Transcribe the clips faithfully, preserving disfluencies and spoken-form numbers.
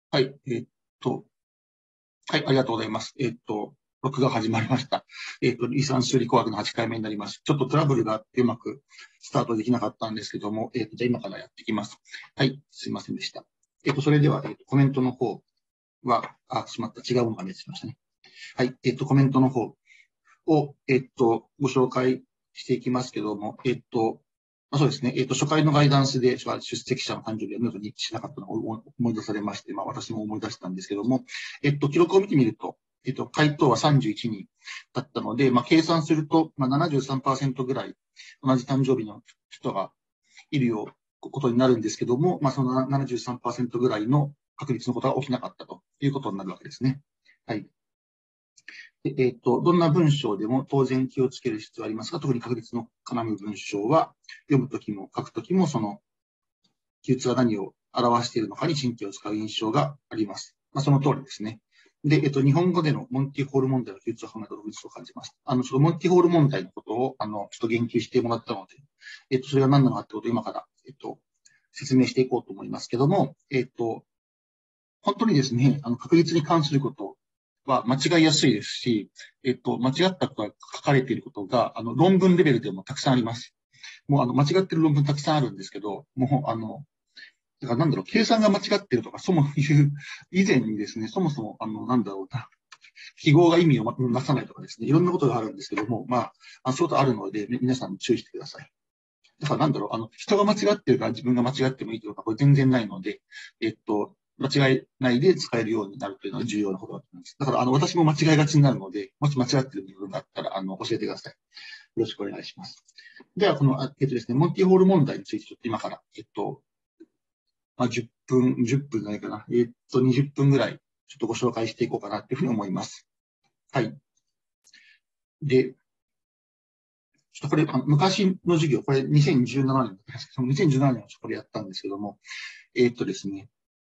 はい、えーっと、はい、ありがとうございます。えーっと、録画始まりました。えーっと、遺産修理工学のはちかいめになります。ちょっとトラブルがあってうまくスタートできなかったんですけども、えーっと、じゃあ今からやっていきます。はい、すいませんでした。えーっと、それでは、えーっと、コメントの方は、あ、しまった、違うものが見えてしましたね。はい、えーっと、コメントの方を、えーっと、ご紹介していきますけども、えーっと、まあ、そうですね。えっ、と、初回のガイダンスで出席者の誕生日は見事に一致しなかったのを思い出されまして、まあ私も思い出したんですけども、えっと、記録を見てみると、えっと、回答はさんじゅういちにんだったので、まあ計算すると、まあ ななじゅうさんパーセント ぐらい同じ誕生日の人がいるようことになるんですけども、まあその ななじゅうさんパーセント ぐらいの確率のことが起きなかったということになるわけですね。はい。でえっ、と、どんな文章でも当然気をつける必要がありますが、特に確率の絡む文章は、読むときも書くときも、その記述が何を表しているのかに神経を使う印象があります。まあ、その通りですね。で、えっと、日本語でのモンティホール問題の記述を考えた独立を感じます。あの、そのモンティホール問題のことを、あの、ちょっと言及してもらったので、えっと、それが何なのかってことを今から、えっと、説明していこうと思いますけども、えっと、本当にですね、あの、確率に関することは間違いやすいですし、えっと、間違ったことが書かれていることが、あの、論文レベルでもたくさんあります。もう、あの、間違ってる論文たくさんあるんですけど、もう、あの、だからなんだろう、計算が間違ってるとか、そもいう、以前にですね、そもそも、あの、なんだろうな、記号が意味をなさないとかですね、いろんなことがあるんですけども、まあ、そういうことあるので、皆さん注意してください。だからなんだろう、あの、人が間違ってるから自分が間違ってもいいというか、これ全然ないので、えっと、間違いないで使えるようになるというのは重要なことだと思います。だから、あの、私も間違いがちになるので、もし間違っている部分があったら、あの、教えてください。よろしくお願いします。では、この、えっとですね、モンティホール問題についてちょっと今から、えっと、まあ、じゅっぷん、じゅっぷんじゃないかな。えっと、にじゅっぷんぐらい、ちょっとご紹介していこうかなというふうに思います。はい。で、ちょっとこれ、あの昔の授業、これにせんじゅうななねんですけども、にせんじゅうななねんこれやったんですけども、えっとですね、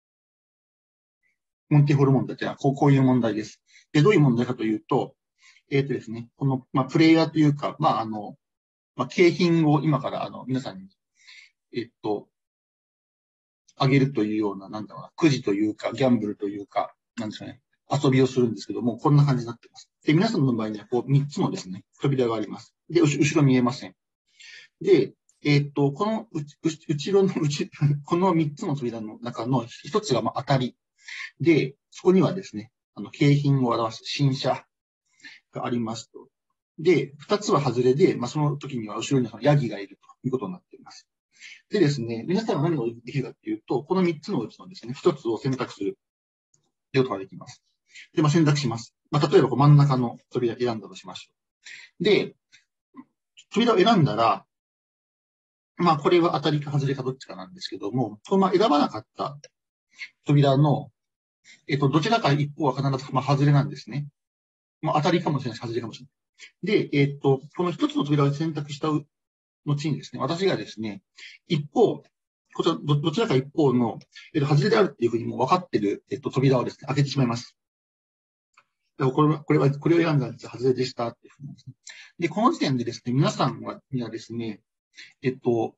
モンティホール問題というのはこう、こういう問題です。で、どういう問題かというと、えっとですね、この、まあ、プレイヤーというか、まあ、あの、まあ、景品を今から、あの、皆さんに、えっと、あげるというような、なんだろうな、くじというか、ギャンブルというか、なんですかね、遊びをするんですけども、こんな感じになっています。で、皆さんの場合には、こう、みっつのですね、扉があります。で、後ろ見えません。で、えっと、このうち、後ろのうち、このみっつの扉の中のひとつが、まあ、当たり。で、そこにはですね、あの、景品を表す新車がありますと。で、ふたつは外れで、まあ、その時には後ろにそのヤギがいるということになっています。でですね、皆さんは何ができるかというと、このみっつのうちのですね、ひとつを選択するということができます。で、まあ、選択します。まあ、例えばこう真ん中の扉を選んだとしましょう。で、扉を選んだら、まあ、これは当たりか外れかどっちかなんですけども、このまあ選ばなかった扉の、えっと、どちらか一方は必ず、まあ、外れなんですね。まあ、当たりかもしれないし、外れかもしれない。で、えっと、この一つの扉を選択した後にですね、私がですね、一方、こちらど、どちらか一方の、えっと、外れであるっていうふうにもう分かってる、えっと、扉をですね、開けてしまいます。でもこれは、これは、これを選んだんです。外れでしたっていうふうにですね。で、この時点でですね、皆さんは、にはですね、えっと、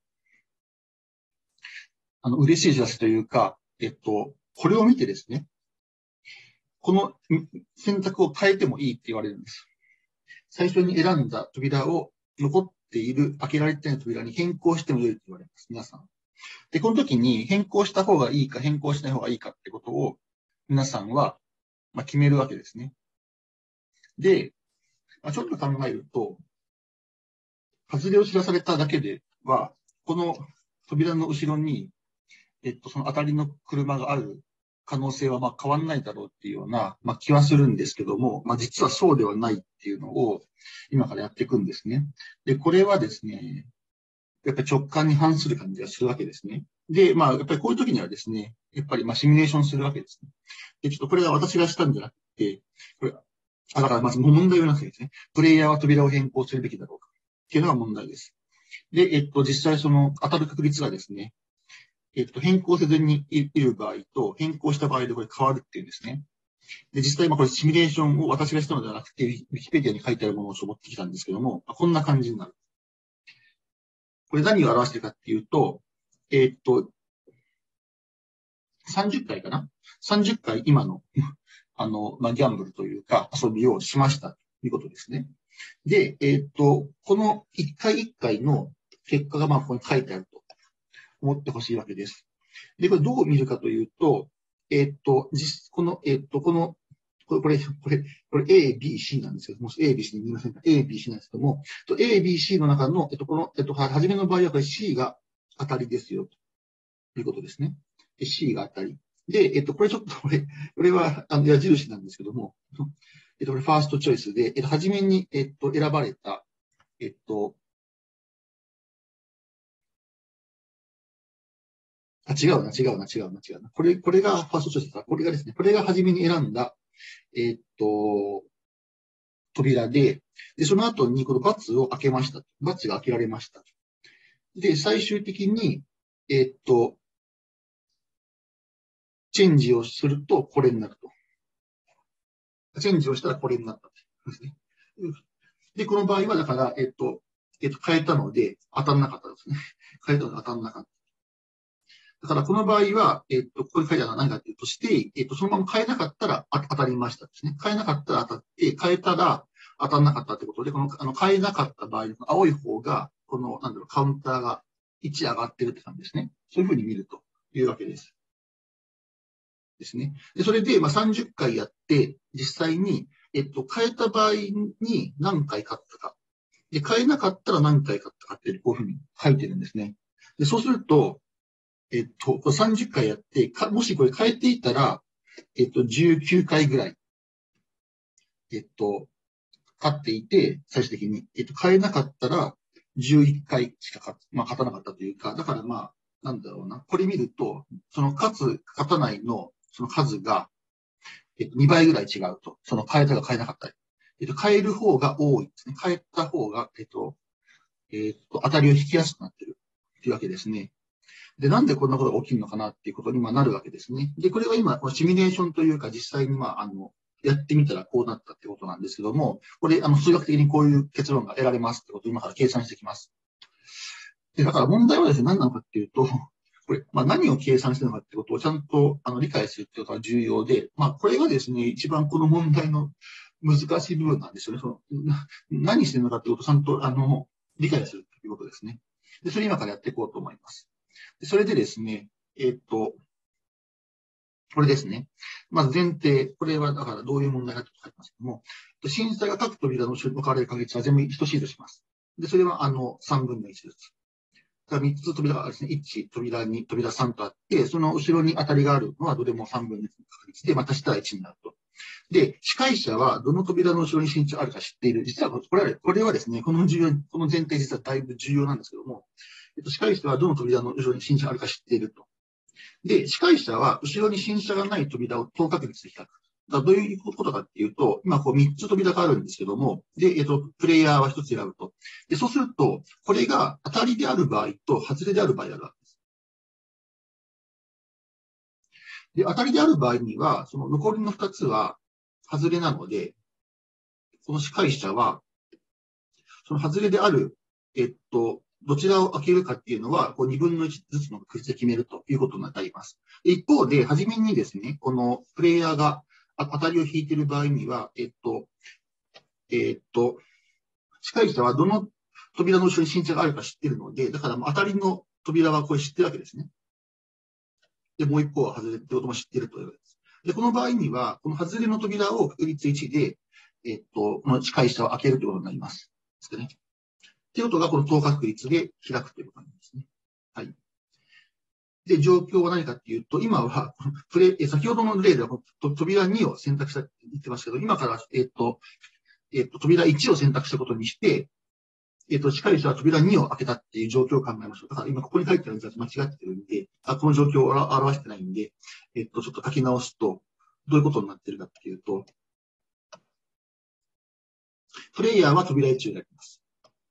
あの、嬉しい知らせというか、えっと、これを見てですね、この選択を変えてもいいって言われるんです。最初に選んだ扉を残っている、開けられていない扉に変更してもいいって言われます。皆さん。で、この時に変更した方がいいか変更しない方がいいかってことを皆さんは、まあ、決めるわけですね。で、まあ、ちょっと考えると、外れを知らされただけでは、この扉の後ろに、えっと、その当たりの車がある可能性はまあ変わらないだろうっていうような、まあ、気はするんですけども、まあ、実はそうではないっていうのを今からやっていくんですね。で、これはですね、やっぱり直感に反する感じがするわけですね。で、まあ、やっぱりこういう時にはですね、やっぱりまあシミュレーションするわけですね。で、ちょっとこれは私がしたんじゃなくて、これ、あ、だからまず問題を言わなくてですね、プレイヤーは扉を変更するべきだろうかっていうのが問題です。で、えっと、実際その当たる確率がですね、えっと、変更せずにいる場合と、変更した場合でこれ変わるっていうんですね。で、実際まあこれシミュレーションを私がしたのではなくて、ウィキペディアに書いてあるものを持ってきたんですけども、こんな感じになる。これ何を表しているかっていうと、えっと、さんじゅっかいかなさんじゅっかい今の、あの、まあ、ギャンブルというか遊びをしましたということですね。で、えっと、この一回一回の結果がまあここに書いてあると思ってほしいわけです。で、これどう見るかというと、えっと、実、この、えっと、この、これ、これ、これ、これ A、B、C なんですけども、A、B、C に見ませんか？ A、B、C なんですけども、A、B、C の中の、えっと、この、えっと、はじめの場合はこれ C が当たりですよ、ということですね。C が当たり。で、えっと、これちょっと、これ、これは、あの、矢印なんですけども、えっと、これファーストチョイスで、えっと、はじめに、えっと、選ばれた、えっと、あ、違うな、違うな、違うな、違うな。これ、これがファーストチョイスだ。これがですね、これが初めに選んだ、えっと、扉で、で、その後にこのバツを開けました。バツが開けられました。で、最終的に、えっと、チェンジをするとこれになると。チェンジをしたらこれになったとですね。で、この場合は、だから、えっと、えっと、変えたので、当たんなかったですね。変えたので当たんなかった。だから、この場合は、えっと、ここに書いてあるのは何かというとして、えっと、そのまま変えなかったら当たりましたですね。変えなかったら当たって、変えたら当たんなかったということで、この、あの、変えなかった場合、青い方が、この、なんだろう、カウンターがいち上がってるって感じですね。そういうふうに見るというわけです。ですね。で、それで、まあ、さんじゅっかいやって、実際に、えっと、変えた場合に何回勝ったか。で、変えなかったら何回勝ったかって、こういうふうに書いてるんですね。で、そうすると、えっと、さんじゅっかいやって、かもしこれ変えていたら、えっと、じゅうきゅうかいぐらい、えっと、勝っていて、最終的に、えっと、変えなかったら、じゅういっかいしか勝、まあ、勝たなかったというか、だからまあ、なんだろうな。これ見ると、その勝つ、勝たないの、その数が、えっと、にばいぐらい違うと。その変えたか変えなかったり。えっと、変える方が多いですね。変えた方が、えっと、えっと、当たりを引きやすくなってるというわけですね。で、なんでこんなことが起きるのかなっていうことになるわけですね。で、これは今、シミュレーションというか、実際に、まあ、あの、やってみたらこうなったってことなんですけども、これ、あの、数学的にこういう結論が得られますってことを今から計算していきます。で、だから問題はですね、何なのかっていうと、これ、まあ、何を計算してるのかってことをちゃんとあの理解するってことが重要で、まあ、これがですね、一番この問題の難しい部分なんですよね。その何してるのかってことをちゃんとあの理解するということですね。で、それ今からやっていこうと思います。でそれでですね、えー、っと、これですね。まず前提、これはだからどういう問題かと書いてますけども、審査が各扉の分かれる確率は全部等しいとします。で、それはあのさんぶんのいちずつ。みっつ扉がですね、いち、扉に、扉さんとあって、その後ろに当たりがあるのはどれもさんぶんのいちの確率で、またしたらいちになると。で、司会者はどの扉の後ろに身長あるか知っている。実はこれは、これはですね、この重要、この前提実はだいぶ重要なんですけども、えっと、司会者はどの扉の後ろに身長あるか知っていると。で、司会者は後ろに新車がない扉を等確率で比較。だどういうことかっていうと、今こうみっつ扉があるんですけども、で、えっと、プレイヤーはひとつ選ぶと。で、そうすると、これが当たりである場合と外れである場合があるわけです。で、当たりである場合には、その残りのふたつは外れなので、この司会者は、その外れである、えっと、どちらを開けるかっていうのは、こうにぶんのいちずつの確率で決めるということになります。一方で、初めにですね、このプレイヤーが当たりを引いている場合には、えっと、えっと、司会者はどの扉の後ろに新茶があるか知っているので、だから当たりの扉はこれ知ってるわけですね。で、もう一方は外れってことも知っているというわけです。で、この場合には、この外れの扉を確率いちで、えっと、この司会者を開けるということになります。ですね。ということが、この等確率で開くということなんですね。はい。で、状況は何かっていうと、今は、プレ先ほどの例では扉にを選択したって言ってますけど、今から、えっと、えっと、扉いちを選択したことにして、えっと、司会者は扉にを開けたっていう状況を考えましょう。だから今ここに書いてあるやつ間違ってるんで、あこの状況を表してないんで、えっと、ちょっと書き直すと、どういうことになってるかっていうと、プレイヤーは扉いちを選びます。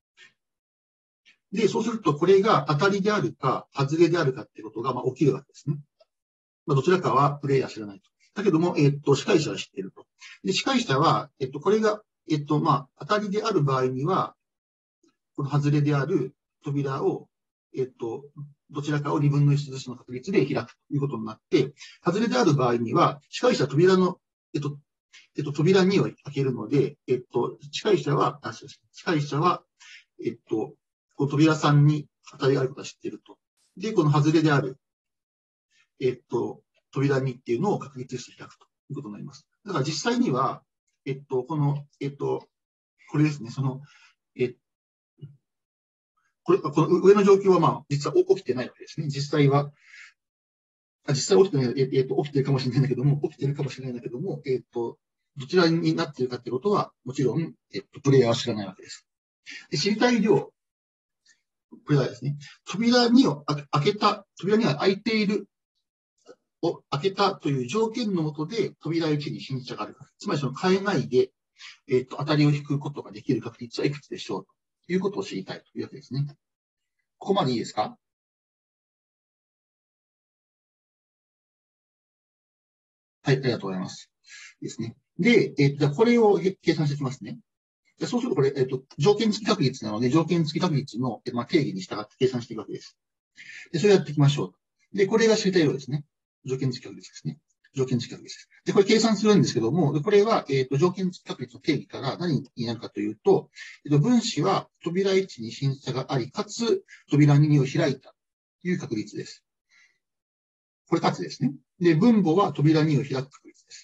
で、そうすると、これが当たりであるか、外れであるかっていうことが、まあ、起きるわけですね。まあ、どちらかはプレイヤー知らないと。だけども、えっと、司会者は知っていると。で、司会者は、えっと、これが、えっと、まあ、当たりである場合には、この外れである扉を、えっと、 どちらかをにぶんのいちずつの確率で開くということになって、外れである場合には、司会者は扉の、えっと、えっと、扉にを開けるので、えっと、司会者は、あ、そうです。司会者は、えっと、こう扉さんに当たりがあることは知っていると。で、この外れである、えっと、扉にっていうのを確率して開くということになります。だから実際には、えっと、この、えっと、これですね、その、えこれ、この上の状況はまあ、実は起きてないわけですね。実際は、あ実際起きてない、ええっと、起きてるかもしれないんだけども、起きてるかもしれないんだけども、えっと、どちらになっているかっていうことは、もちろん、えっと、プレイヤーは知らないわけです。で知りたい量、これはですね、扉にを開けた、扉には開いているを開けたという条件のもとで、扉いちに新車があるか。つまりその海外で、えっと、当たりを引くことができる確率はいくつでしょうということを知りたいというわけですね。ここまでいいですか？はい、ありがとうございます。ですね。で、えっと、じゃあこれを計算していきますね。でそうするとこれ、えっと、条件付き確率なので、条件付き確率の、まあ、定義に従って計算していくわけです。で、それをやっていきましょう。で、これが知りたいようですね。条件付き確率ですね。条件付き確率です。で、これ計算するんですけども、これは、えっと、条件付き確率の定義から何になるかというと、えっと、分子は扉いちに審査があり、かつ扉にを開いたという確率です。これかつですね。で、分母は扉にを開く確率です。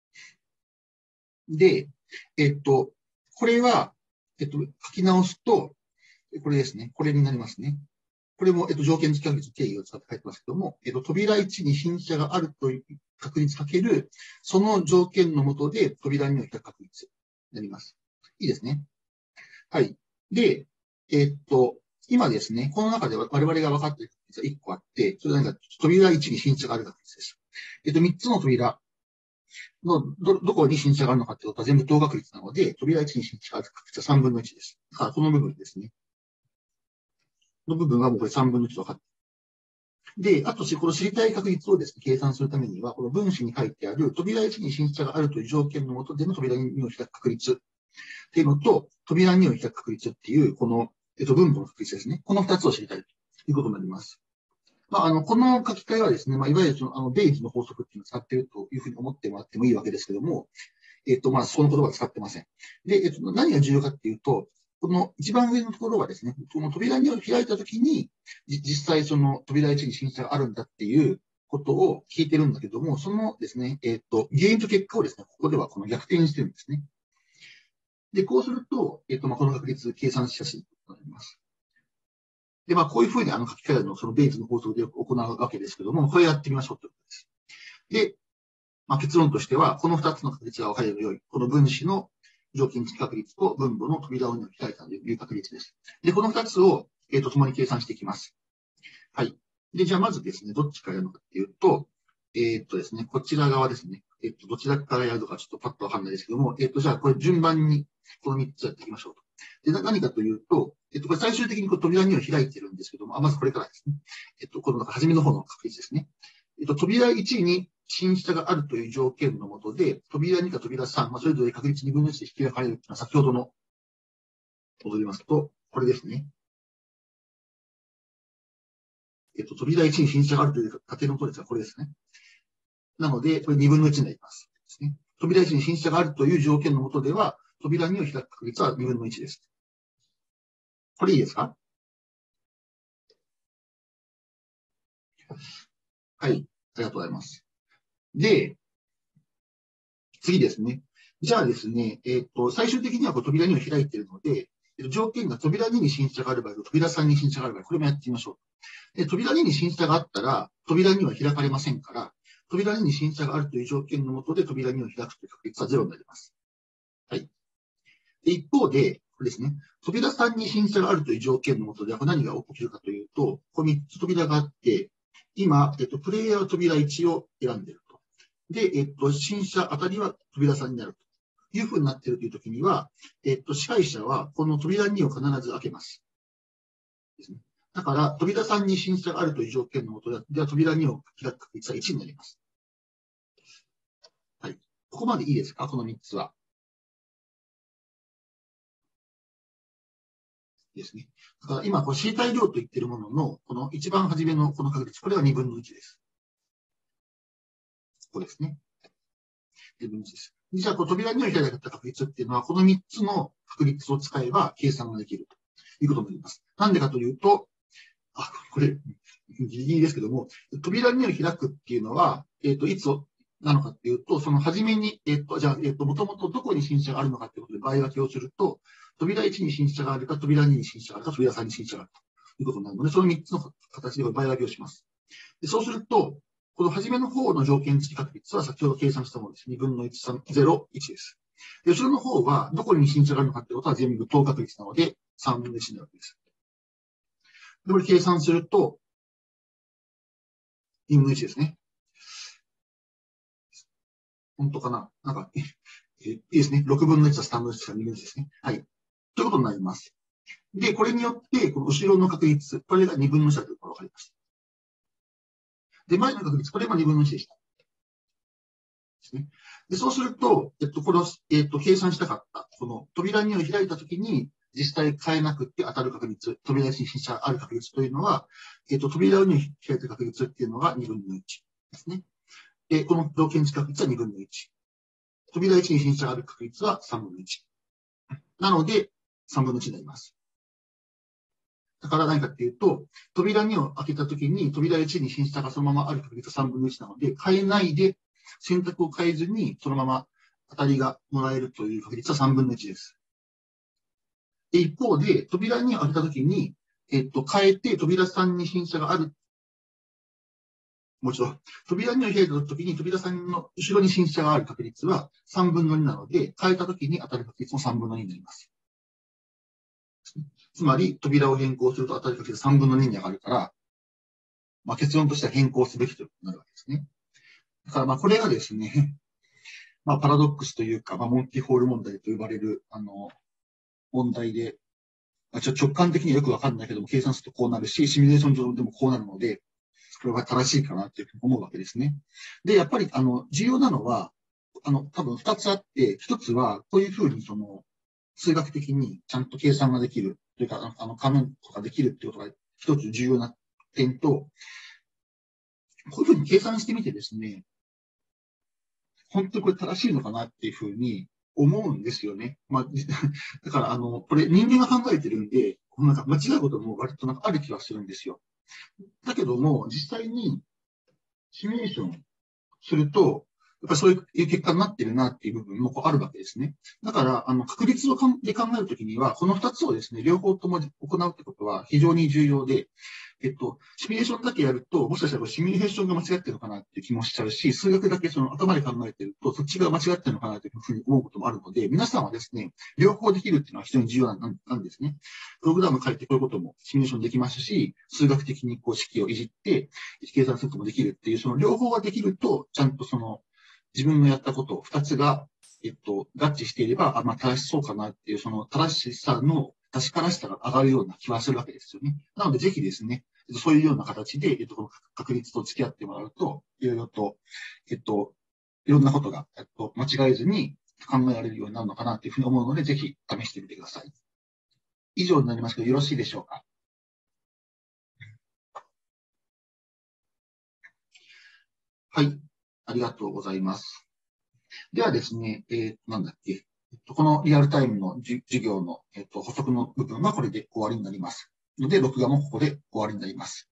で、えっと、これは、えっと、書き直すと、これですね。これになりますね。これも、えっと、条件付き確率定義を使って書いてますけども、えっと、扉いちに新車があるという確率かける、その条件のもとで扉にを開く確率になります。いいですね。はい。で、えっと、今ですね、この中で我々が分かっている確率はいっこあって、それは何か扉いちに新車がある確率です。えっと、みっつの扉のど、どこに新車があるのかってことは全部等確率なので、扉いちに新車がある確率はさんぶんのいちです。だからこの部分ですね。この部分はもうこれさんぶんのいちと分かってで、あと、この知りたい確率をですね、計算するためには、この分子に書いてある扉いちに新車があるという条件のもとでの扉にを開く確率っていうのと、扉にを開く確率っていう、この、えっと、分母の確率ですね。この二つを知りたいということになります。まあ、あの、この書き換えはですね、まあ、いわゆるその、あの、ベイズの法則っていうのを使っているというふうに思ってもらってもいいわけですけども、えっと、まあ、その言葉は使ってません。で、えっと、何が重要かっていうと、この一番上のところはですね、この扉に開いたときに、実際その扉いちに審査があるんだっていうことを聞いてるんだけども、そのですね、えっと、原因と結果をですね、ここではこの逆転してるんですね。で、こうすると、えっと、まあ、この確率計算しやすいとなります。で、まあ、こういうふうにあの書き換えのそのベイズの法則で行うわけですけども、これやってみましょうということです。で、まあ、結論としては、このふたつの確率が分かればよい。この分子の条件付き確率と分母の扉を開いたという確率です。で、このふたつを、えっと、共に計算していきます。はい。で、じゃあまずですね、どっちからやるのかっていうと、えっとですね、こちら側ですね。えっと、どちらからやるのかちょっとパッとわかんないですけども、えっと、じゃあこれ順番にこのみっつやっていきましょうと。で、何かというと、えっと、これ最終的にこう扉には開いてるんですけども、あ、まずこれからですね。えっと、この初めの方の確率ですね。えっと、扉いちに新下があるという条件のもとで、扉にか扉さん、まあ、それぞれ確率にぶんのいちで引き分かれるというのは先ほどの、戻りますと、これですね。えっと、扉いちに新車があるという仮定のもとですが、これですね。なので、これにぶんのいちになります。ですね。扉いちに新車があるという条件のもとでは、扉にを開く確率はにぶんのいちです。これいいですか？はい。ありがとうございます。で、次ですね。じゃあですね、えっと、最終的にはこう扉にを開いているので、条件が扉にに新車がある場合と扉さんに新車がある場合、これもやってみましょう。で、扉にに新車があったら、扉には開かれませんから、扉にに新車があるという条件のもとで扉にを開くという確率はゼロになります。はい。で、一方で、これですね、扉さんに新車があるという条件のもとで、これ何が起きるかというと、ここみっつ扉があって、今、えっと、プレイヤーは扉いちを選んでいると。で、えっと、新車あたりは扉さんになるというふうになっているというときには、えっと、司会者はこの扉にを必ず開けます。ですね。だから、扉さんに新車があるという条件のもとでは、扉にを開く確率はいちになります。はい。ここまでいいですか？このみっつは。 ですね。だから今、これ C 対量と言っているものの、この一番初めのこの確率、これはにぶんのいちです。ここですね。にぶんのいちです。じゃあ、こう扉に開いた確率っていうのは、このみっつの確率を使えば計算ができるということになります。なんでかというと、あ、これ、ギリギリですけども、扉に開くっていうのは、えっと、いつなのかっていうと、その初めに、えっと、じゃあ、えっと、もともとどこに新車があるのかっていうことで場合分けをすると、扉いちに新車があるか、扉にに新車があるか、扉さんに新車があるということになるので、そのみっつの形で場合分けをします。でそうすると、この初めの方の条件付き確率は先ほど計算したものです。にぶんのいち、さん、ゼロ、いちです。で、後ろの方は、どこに新車があるのかってことは全部等確率なので、さんぶんのいちになるわけです。で、これ計算すると、にぶんのいちですね。本当かななんか、えいいですね。ろくぶんのいちはさんぶんのいちからにぶんのいちですね。はい。ということになります。で、これによって、この後ろの確率、これがにぶんのいちだということが分かりました。で、前の確率、これもにぶんのいちでした。ですね。で、そうすると、えっと、この、えっと、計算したかった、この扉にを開いたときに、実際変えなくて当たる確率、扉に新車ある確率というのは、えっと、扉に開いた確率っていうのがにぶんのいちですね。で、この条件値確率はにぶんのいち。扉いちに新車がある確率はさんぶんのいち。なので、さんぶんのいちになります。だから何かっていうと、扉にを開けたときに、扉いちに新車がそのままある確率はさんぶんのいちなので、変えないで、選択を変えずに、そのまま当たりがもらえるという確率はさんぶんのいちです。で一方で、扉に開けたときに、えっと、変えて、扉さんに新車がある。もう一度、扉にを開いたときに、扉さんの後ろに新車がある確率はさんぶんのになので、変えたときに当たる確率もさんぶんのにになります。つまり、扉を変更すると当たる確率さんぶんのにに上がるから、まあ、結論としては変更すべきとなるわけですね。だから、まあ、これがですね、まあ、パラドックスというか、まあ、モンティホール問題と呼ばれる、あの、問題で、まあ、ちょ直感的にはよくわかんないけども、計算するとこうなるし、シミュレーション上でもこうなるので、これは正しいかなっていうふうに思うわけですね。で、やっぱり、あの、重要なのは、あの、多分二つあって、一つは、こういうふうに、その、数学的にちゃんと計算ができる、というか、あの、仮面とかできるっていうことが一つ重要な点と、こういうふうに計算してみてですね、本当にこれ正しいのかなっていうふうに思うんですよね。まあ、だから、あの、これ人間が考えてるんで、なんか間違うことも割となんかある気はするんですよ。だけども、実際にシミュレーションすると、やっぱりそういう結果になってるなっていう部分もあるわけですね。だから、あの、確率をかんで考えるときには、この二つをですね、両方とも行うってことは非常に重要で、えっと、シミュレーションだけやると、もしかしたらシミュレーションが間違ってるのかなっていう気もしちゃうし、数学だけその頭で考えてると、そっちが間違ってるのかなというふうに思うこともあるので、皆さんはですね、両方できるっていうのは非常に重要ななんですね。プログラム書いてこういうこともシミュレーションできますし、数学的にこう式をいじって、計算することもできるっていう、その両方ができると、ちゃんとその、自分のやったこと二つが、えっと、合致していれば、あ、まあ、正しそうかなっていう、その正しさの確からしさが上がるような気はするわけですよね。なので、ぜひですね、そういうような形で、えっと、この確率と付き合ってもらうと、いろいろと、えっと、いろんなことが、えっと、間違えずに考えられるようになるのかなというふうに思うので、ぜひ試してみてください。以上になりますけど、よろしいでしょうか。はい。ありがとうございます。ではですね、えー、なんだっけ。えっと、このリアルタイムの授業の、えっと、補足の部分はこれで終わりになります。ので、録画もここで終わりになります。